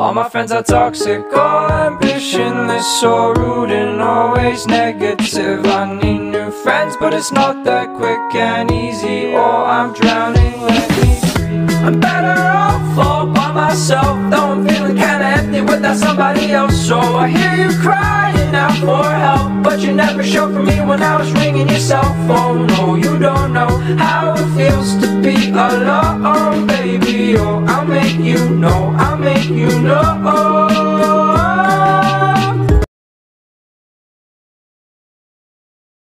All my friends are toxic, all ambitionless, so rude and always negative. I need new friends, but it's not that quick and easy, or I'm drowning, let me free. I'm better off all by myself, though I'm feeling kinda empty without somebody else. So I hear you crying out for help, but you never showed for me when I was ringing your cell phone. No, you don't know how it feels to be alone, baby. Oh, I'll make you know, I'll make you know.